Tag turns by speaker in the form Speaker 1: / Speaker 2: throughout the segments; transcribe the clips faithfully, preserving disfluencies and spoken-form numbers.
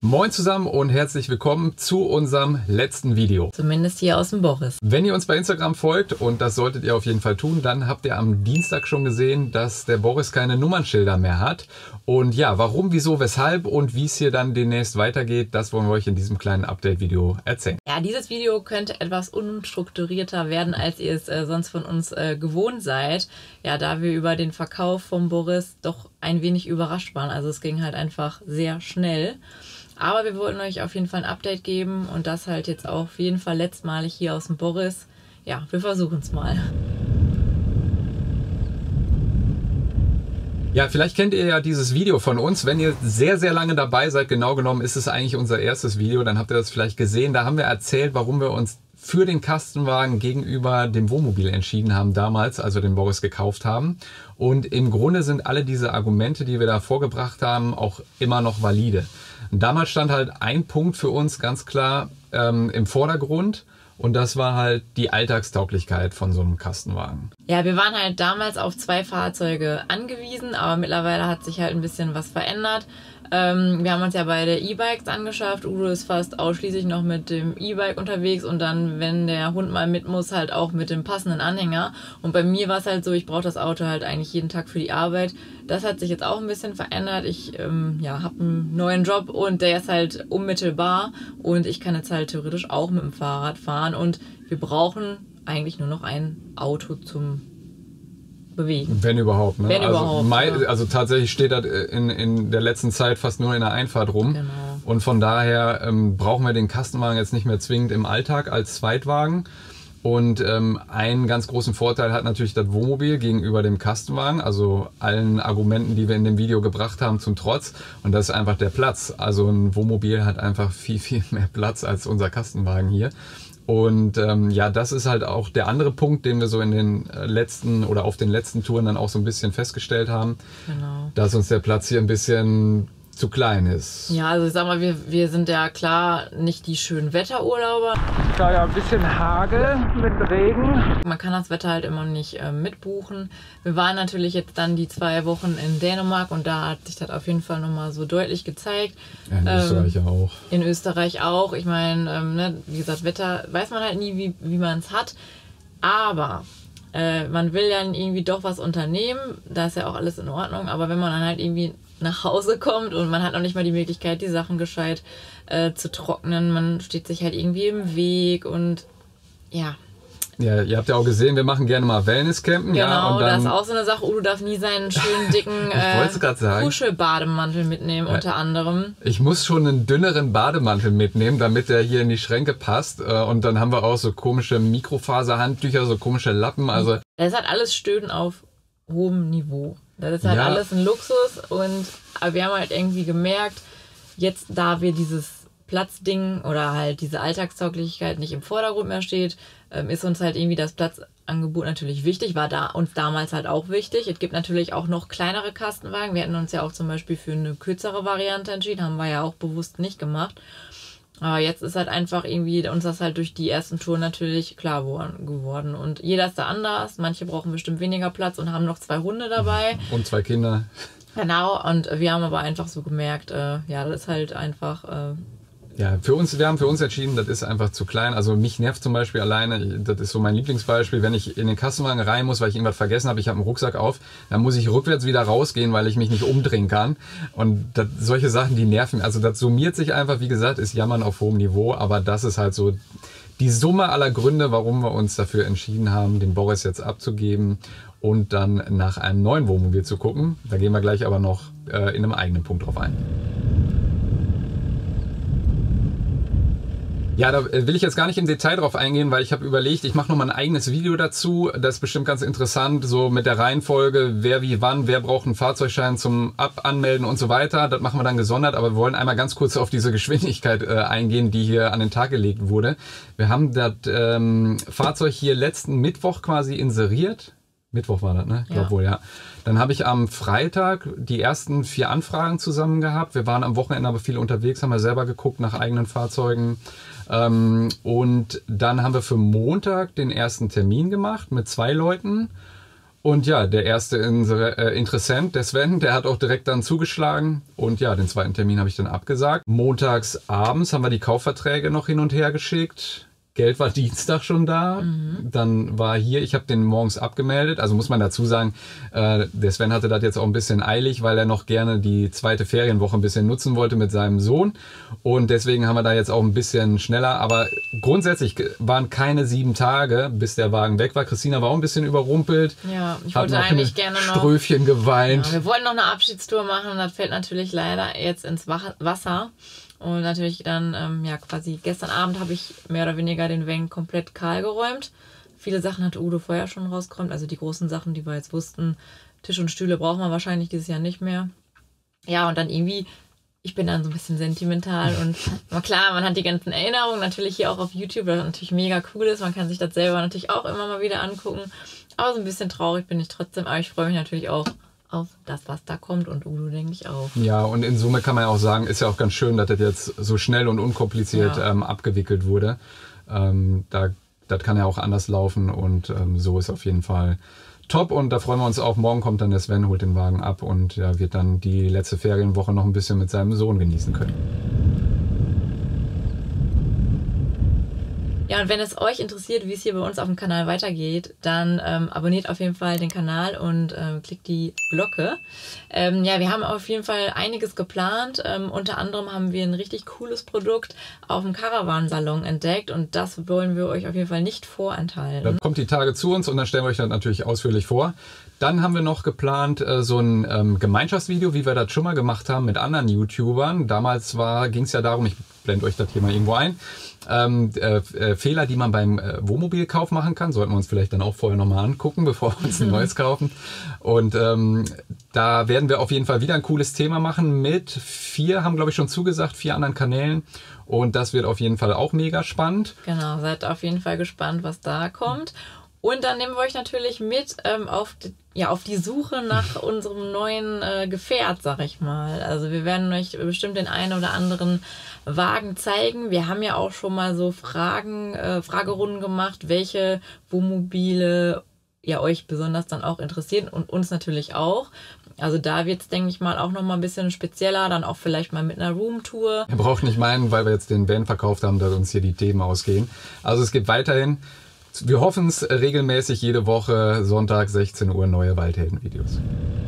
Speaker 1: Moin zusammen und herzlich willkommen zu unserem letzten Video.
Speaker 2: Zumindest hier aus dem Boris.
Speaker 1: Wenn ihr uns bei Instagram folgt, und das solltet ihr auf jeden Fall tun, dann habt ihr am Dienstag schon gesehen, dass der Boris keine Nummernschilder mehr hat. Und ja, warum, wieso, weshalb und wie es hier dann demnächst weitergeht, das wollen wir euch in diesem kleinen Update-Video erzählen.
Speaker 2: Ja, dieses Video könnte etwas unstrukturierter werden, als ihr es äh, sonst von uns äh, gewohnt seid. Ja, da wir über den Verkauf vom Boris doch ein wenig überrascht waren. Also es ging halt einfach sehr schnell. Aber wir wollten euch auf jeden Fall ein Update geben und das halt jetzt auch auf jeden Fall letztmalig hier aus dem Boris. Ja, wir versuchen es mal.
Speaker 1: Ja, vielleicht kennt ihr ja dieses Video von uns. Wenn ihr sehr, sehr lange dabei seid, genau genommen ist es eigentlich unser erstes Video, dann habt ihr das vielleicht gesehen. Da haben wir erzählt, warum wir uns für den Kastenwagen gegenüber dem Wohnmobil entschieden haben damals, als wir den Boris gekauft haben. Und im Grunde sind alle diese Argumente, die wir da vorgebracht haben, auch immer noch valide. Und damals stand halt ein Punkt für uns ganz klar ähm, im Vordergrund. Und das war halt die Alltagstauglichkeit von so einem Kastenwagen.
Speaker 2: Ja, wir waren halt damals auf zwei Fahrzeuge angewiesen, aber mittlerweile hat sich halt ein bisschen was verändert. Ähm, wir haben uns ja beide E-Bikes angeschafft. Udo ist fast ausschließlich noch mit dem E-Bike unterwegs und dann, wenn der Hund mal mit muss, halt auch mit dem passenden Anhänger. Und bei mir war es halt so, ich brauche das Auto halt eigentlich jeden Tag für die Arbeit. Das hat sich jetzt auch ein bisschen verändert. Ich ähm, ja, habe einen neuen Job und der ist halt unmittelbar und ich kann jetzt halt theoretisch auch mit dem Fahrrad fahren und wir brauchen eigentlich nur noch ein Auto zum bewegen.
Speaker 1: Wenn überhaupt. Ne?
Speaker 2: Wenn
Speaker 1: also,
Speaker 2: überhaupt,
Speaker 1: mein,
Speaker 2: ja.
Speaker 1: also tatsächlich steht das in, in der letzten Zeit fast nur in der Einfahrt rum.
Speaker 2: Genau.
Speaker 1: Und von daher ähm, brauchen wir den Kastenwagen jetzt nicht mehr zwingend im Alltag als Zweitwagen. Und ähm, einen ganz großen Vorteil hat natürlich das Wohnmobil gegenüber dem Kastenwagen, also allen Argumenten, die wir in dem Video gebracht haben, zum Trotz. Und das ist einfach der Platz. Also ein Wohnmobil hat einfach viel, viel mehr Platz als unser Kastenwagen hier. Und ähm, ja, das ist halt auch der andere Punkt, den wir so in den letzten oder auf den letzten Touren dann auch so ein bisschen festgestellt haben,
Speaker 2: Genau.
Speaker 1: dass uns der Platz hier ein bisschen zu klein ist.
Speaker 2: Ja, also ich sag mal, wir, wir sind ja klar nicht die schönen Wetterurlauber.
Speaker 1: Da ja ein bisschen Hagel mit Regen.
Speaker 2: Man kann das Wetter halt immer nicht äh, mitbuchen. Wir waren natürlich jetzt dann die zwei Wochen in Dänemark und da hat sich das auf jeden Fall nochmal so deutlich gezeigt.
Speaker 1: Ja, in Österreich
Speaker 2: ähm,
Speaker 1: auch.
Speaker 2: In Österreich auch. Ich meine, ähm, ne, wie gesagt, Wetter weiß man halt nie, wie, wie man es hat. Aber äh, man will dann irgendwie doch was unternehmen. Da ist ja auch alles in Ordnung. Aber wenn man dann halt irgendwie nach Hause kommt und man hat noch nicht mal die Möglichkeit, die Sachen gescheit äh, zu trocknen. Man steht sich halt irgendwie im Weg und ja.
Speaker 1: Ja, ihr habt ja auch gesehen, wir machen gerne mal Wellnesscampen.
Speaker 2: Genau,
Speaker 1: ja, und dann,
Speaker 2: das ist auch so eine Sache. Udo darf nie seinen schönen, dicken äh, Kuschelbademantel mitnehmen, unter
Speaker 1: ja,
Speaker 2: anderem.
Speaker 1: Ich muss schon einen dünneren Bademantel mitnehmen, damit der hier in die Schränke passt. Und dann haben wir auch so komische Mikrofaserhandtücher, so komische Lappen. Also
Speaker 2: das hat alles Stöhnen auf hohem Niveau. Das ist halt
Speaker 1: ja.
Speaker 2: alles ein Luxus und aber wir haben halt irgendwie gemerkt, jetzt da wir dieses Platzding oder halt diese Alltagstauglichkeit nicht im Vordergrund mehr steht, ist uns halt irgendwie das Platzangebot natürlich wichtig, war da uns damals halt auch wichtig. Es gibt natürlich auch noch kleinere Kastenwagen. Wir hätten uns ja auch zum Beispiel für eine kürzere Variante entschieden, haben wir ja auch bewusst nicht gemacht. Aber jetzt ist halt einfach irgendwie uns das halt durch die ersten Touren natürlich klar geworden. Und jeder ist da anders. Manche brauchen bestimmt weniger Platz und haben noch zwei Hunde dabei.
Speaker 1: Und zwei Kinder.
Speaker 2: Genau. Und wir haben aber einfach so gemerkt, äh, ja, das ist halt einfach... Äh,
Speaker 1: Ja, für uns, wir haben für uns entschieden, das ist einfach zu klein. Also mich nervt zum Beispiel alleine, das ist so mein Lieblingsbeispiel, wenn ich in den Kastenwagen rein muss, weil ich irgendwas vergessen habe, ich habe einen Rucksack auf, dann muss ich rückwärts wieder rausgehen, weil ich mich nicht umdrehen kann. Und das, solche Sachen, die nerven. Also das summiert sich einfach, wie gesagt, ist Jammern auf hohem Niveau, aber das ist halt so die Summe aller Gründe, warum wir uns dafür entschieden haben, den Boris jetzt abzugeben und dann nach einem neuen Wohnmobil zu gucken. Da gehen wir gleich aber noch äh, in einem eigenen Punkt drauf ein. Ja, da will ich jetzt gar nicht im Detail drauf eingehen, weil ich habe überlegt, ich mache nochmal ein eigenes Video dazu. Das ist bestimmt ganz interessant, so mit der Reihenfolge, wer wie wann, wer braucht einen Fahrzeugschein zum Ab-Anmelden und so weiter. Das machen wir dann gesondert, aber wir wollen einmal ganz kurz auf diese Geschwindigkeit äh, eingehen, die hier an den Tag gelegt wurde. Wir haben das ähm, Fahrzeug hier letzten Mittwoch quasi inseriert. Mittwoch war das, ne? Ich glaube
Speaker 2: ja.
Speaker 1: wohl, ja. Dann habe ich am Freitag die ersten vier Anfragen zusammen gehabt. Wir waren am Wochenende aber viel unterwegs, haben wir selber geguckt nach eigenen Fahrzeugen. Ähm, und dann haben wir für Montag den ersten Termin gemacht mit zwei Leuten. Und ja, der erste Interessent, der Sven, der hat auch direkt dann zugeschlagen. Und ja, den zweiten Termin habe ich dann abgesagt. Montags abends haben wir die Kaufverträge noch hin und her geschickt. Geld war Dienstag schon da. Mhm. Dann war hier, ich habe den morgens abgemeldet. Also muss man dazu sagen, äh, der Sven hatte das jetzt auch ein bisschen eilig, weil er noch gerne die zweite Ferienwoche ein bisschen nutzen wollte mit seinem Sohn. Und deswegen haben wir da jetzt auch ein bisschen schneller. Aber grundsätzlich waren keine sieben Tage, bis der Wagen weg war. Christina war auch ein bisschen überrumpelt.
Speaker 2: Ja, ich wollte eigentlich gerne noch
Speaker 1: Ströfchen geweint.
Speaker 2: Ja, wir wollten noch eine Abschiedstour machen und das fällt natürlich leider jetzt ins Wasser. Und natürlich dann, ähm, ja, quasi gestern Abend habe ich mehr oder weniger den Van komplett kahl geräumt. Viele Sachen hatte Udo vorher schon rausgeräumt, also die großen Sachen, die wir jetzt wussten. Tisch und Stühle brauchen wir wahrscheinlich dieses Jahr nicht mehr. Ja, und dann irgendwie, ich bin dann so ein bisschen sentimental und na klar, man hat die ganzen Erinnerungen natürlich hier auch auf YouTube, was natürlich mega cool ist. Man kann sich das selber natürlich auch immer mal wieder angucken. Aber so ein bisschen traurig bin ich trotzdem, aber ich freue mich natürlich auch auf das, was da kommt und Udo, denke ich auch.
Speaker 1: Ja, und in Summe kann man ja auch sagen, ist ja auch ganz schön, dass das jetzt so schnell und unkompliziert ja. ähm, abgewickelt wurde. Ähm, da, das kann ja auch anders laufen und ähm, so ist auf jeden Fall top und da freuen wir uns auch. Morgen kommt dann der Sven, holt den Wagen ab und ja, wird dann die letzte Ferienwoche noch ein bisschen mit seinem Sohn genießen können.
Speaker 2: Ja, und wenn es euch interessiert, wie es hier bei uns auf dem Kanal weitergeht, dann ähm, abonniert auf jeden Fall den Kanal und ähm, klickt die Glocke. Ähm, ja, wir haben auf jeden Fall einiges geplant. Ähm, unter anderem haben wir ein richtig cooles Produkt auf dem Caravan-Salon entdeckt und das wollen wir euch auf jeden Fall nicht vorenthalten.
Speaker 1: Dann kommt die Tage zu uns und dann stellen wir euch das natürlich ausführlich vor. Dann haben wir noch geplant, äh, so ein ähm, Gemeinschaftsvideo, wie wir das schon mal gemacht haben mit anderen YouTubern. Damals ging es ja darum, ich blende euch das hier mal irgendwo ein, ähm, äh, äh, Fehler, die man beim äh, Wohnmobilkauf machen kann. Sollten wir uns vielleicht dann auch vorher nochmal angucken, bevor wir uns ein neues kaufen. Und ähm, da werden wir auf jeden Fall wieder ein cooles Thema machen mit vier, haben glaube ich schon zugesagt, vier anderen Kanälen. Und das wird auf jeden Fall auch mega spannend.
Speaker 2: Genau, seid auf jeden Fall gespannt, was da kommt. Und dann nehmen wir euch natürlich mit ähm, auf, die, ja, auf die Suche nach unserem neuen äh, Gefährt, sag ich mal. Also wir werden euch bestimmt den einen oder anderen Wagen zeigen. Wir haben ja auch schon mal so Fragen, äh, Fragerunden gemacht, welche Wohnmobile ja euch besonders dann auch interessieren und uns natürlich auch. Also da wird es, denke ich mal, auch nochmal ein bisschen spezieller, dann auch vielleicht mal mit einer Roomtour.
Speaker 1: Ihr braucht nicht meinen, weil wir jetzt den Van verkauft haben, dass uns hier die Themen ausgehen. Also es gibt weiterhin, wir hoffen es, regelmäßig jede Woche Sonntag sechzehn Uhr neue Waldhelden-Videos.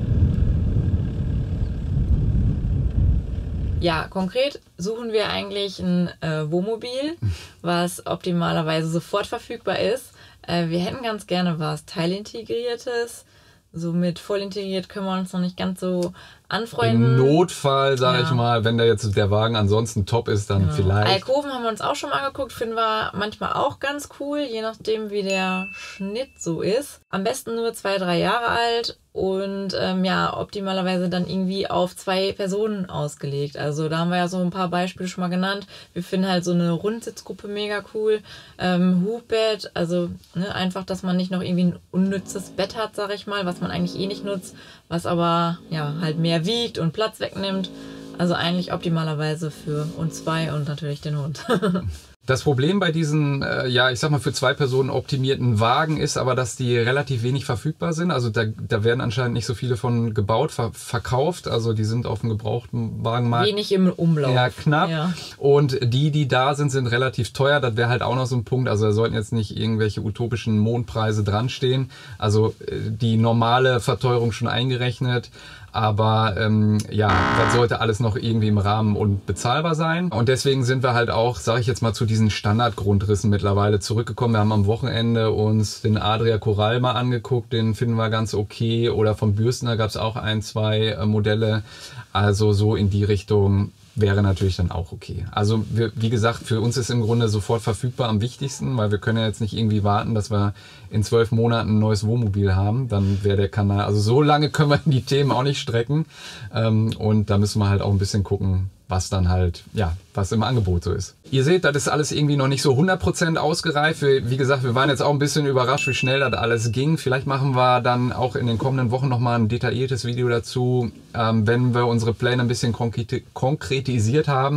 Speaker 2: Ja, konkret suchen wir eigentlich ein äh, Wohnmobil, was optimalerweise sofort verfügbar ist. Äh, wir hätten ganz gerne was Teilintegriertes. So mit voll integriert können wir uns noch nicht ganz so anfreunden.
Speaker 1: Im Notfall, sage ja. ich mal, wenn der jetzt der Wagen ansonsten top ist, dann
Speaker 2: genau.
Speaker 1: vielleicht.
Speaker 2: Alkoven haben wir uns auch schon mal angeguckt, finden wir manchmal auch ganz cool, je nachdem wie der Schnitt so ist. Am besten nur zwei, drei Jahre alt und ähm, ja, optimalerweise dann irgendwie auf zwei Personen ausgelegt. Also da haben wir ja so ein paar Beispiele schon mal genannt. Wir finden halt so eine Rundsitzgruppe mega cool. Ähm, Hubbett, also ne, einfach, dass man nicht noch irgendwie ein unnützes Bett hat, sag ich mal, was man eigentlich eh nicht nutzt, was aber ja halt mehr wiegt und Platz wegnimmt. Also eigentlich optimalerweise für uns zwei und natürlich den Hund.
Speaker 1: Das Problem bei diesen, äh, ja, ich sag mal, für zwei Personen optimierten Wagen ist aber, dass die relativ wenig verfügbar sind. Also da, da werden anscheinend nicht so viele von gebaut, ver verkauft. Also die sind auf dem gebrauchten Wagenmarkt.
Speaker 2: Wenig im Umlauf.
Speaker 1: Ja, knapp. Ja. Und die, die da sind, sind relativ teuer. Das wäre halt auch noch so ein Punkt. Also da sollten jetzt nicht irgendwelche utopischen Mondpreise dran stehen. Also die normale Verteuerung schon eingerechnet. Aber ähm, ja, das sollte alles noch irgendwie im Rahmen und bezahlbar sein. Und deswegen sind wir halt auch, sage ich jetzt mal, zu diesen Standardgrundrissen mittlerweile zurückgekommen. Wir haben am Wochenende uns den Adria Coral mal angeguckt, den finden wir ganz okay. Oder vom Bürstner gab es auch ein, zwei äh, Modelle. Also so in die Richtung wäre natürlich dann auch okay. Also wir, wie gesagt, für uns ist im Grunde sofort verfügbar am wichtigsten, weil wir können ja jetzt nicht irgendwie warten, dass wir in zwölf Monaten ein neues Wohnmobil haben. Dann wäre der Kanal, also so lange können wir die Themen auch nicht strecken. Ähm, und da müssen wir halt auch ein bisschen gucken, was dann halt, ja, was im Angebot so ist. Ihr seht, das ist alles irgendwie noch nicht so hundert Prozent ausgereift. Wir, wie gesagt, wir waren jetzt auch ein bisschen überrascht, wie schnell das alles ging. Vielleicht machen wir dann auch in den kommenden Wochen nochmal ein detailliertes Video dazu, ähm, wenn wir unsere Pläne ein bisschen konkret konkretisiert haben.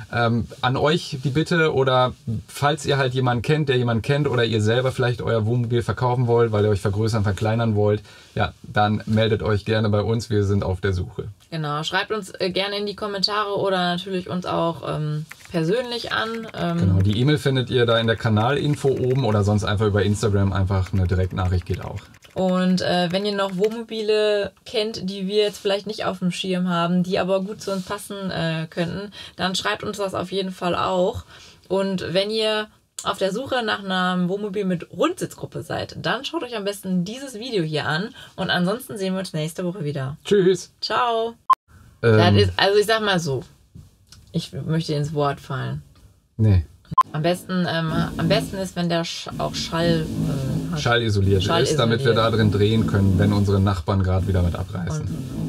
Speaker 1: Ähm, an euch die Bitte, oder falls ihr halt jemanden kennt, der jemanden kennt, oder ihr selber vielleicht euer Wohnmobil verkaufen wollt, weil ihr euch vergrößern, verkleinern wollt, ja, dann meldet euch gerne bei uns. Wir sind auf der Suche.
Speaker 2: Genau, schreibt uns äh, gerne in die Kommentare oder natürlich uns auch ähm, persönlich an. Ähm,
Speaker 1: genau, die E-Mail findet ihr da in der Kanalinfo oben oder sonst einfach über Instagram, einfach eine Direktnachricht geht auch.
Speaker 2: Und äh, wenn ihr noch Wohnmobile kennt, die wir jetzt vielleicht nicht auf dem Schirm haben, die aber gut zu uns passen äh, könnten, dann schreibt uns das auf jeden Fall auch. Und wenn ihr auf der Suche nach einem Wohnmobil mit Rundsitzgruppe seid, dann schaut euch am besten dieses Video hier an. Und ansonsten sehen wir uns nächste Woche wieder.
Speaker 1: Tschüss.
Speaker 2: Ciao.
Speaker 1: Ähm,
Speaker 2: Das ist, also ich sag mal so, ich möchte ins Wort fallen.
Speaker 1: Nee.
Speaker 2: Am besten, ähm, am besten ist, wenn der Sch auch Schall äh, hat.
Speaker 1: Schallisoliert
Speaker 2: Schall
Speaker 1: ist, damit wir
Speaker 2: isoliert.
Speaker 1: da drin drehen können, wenn unsere Nachbarn gerade wieder mit abreißen.
Speaker 2: Und